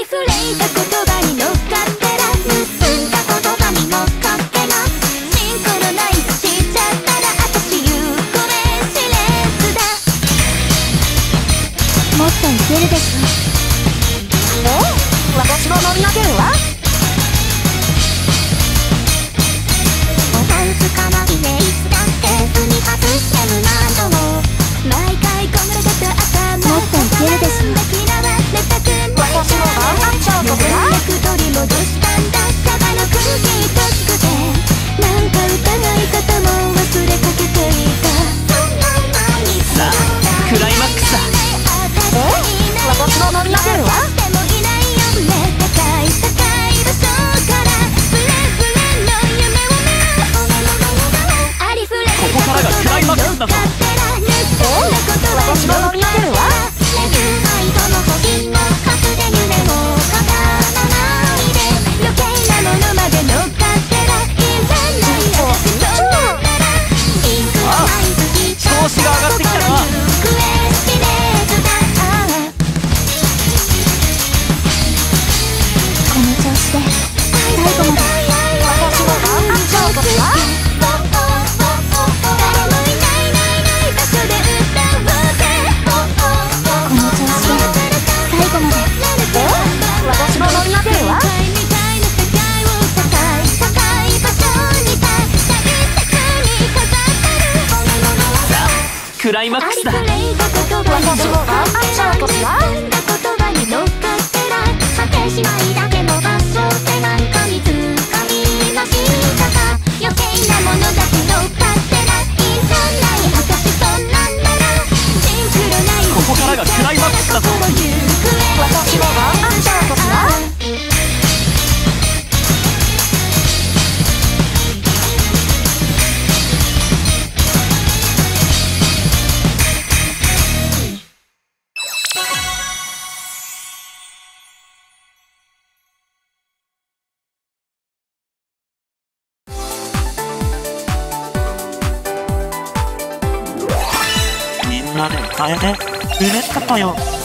ふれた言葉に乗っかってら結んだ言葉に乗っかってなシンクロナイズしちゃったら私ゆうこれしれつだもっといけるでしょ私も乗り上げるわおパンツからイメージだって踏み外してる何度も毎回こむられた頭もっといけるでしょ嫌われたくない私も頑張っちゃうとか取り戻したんだただの空気としくてなんか疑い方も忘れかけていたそんな毎日さあクライマックスだ私も乗り上げるわでもいないよね高い場所からブレブレの夢を見るありふれここからがクライマックスだぞ私も乗り上げるわレビューサイトの個人の数で夢を語らないで余計なものまで乗っかってらいらない私そんなんならシンクロナイズしちゃった調子が上がってきたなクエスチレーズだこの調子で最後まで私も頑張っちゃうとか誰もいない場所で歌おうぜこの調子で最後まで私も乗り上げるわ高い場所に大切に飾ってるクライマックスだ私も頑張っちゃうとか言葉に乗っかってら果てしないだけの場所ってなんか見つかりましたか余計なものだけ乗っかってらいらない私そんなんならシンクロナイズここからがクライマックスだぞ私も頑張っちゃうとかみんなで歌えて嬉しかったよ。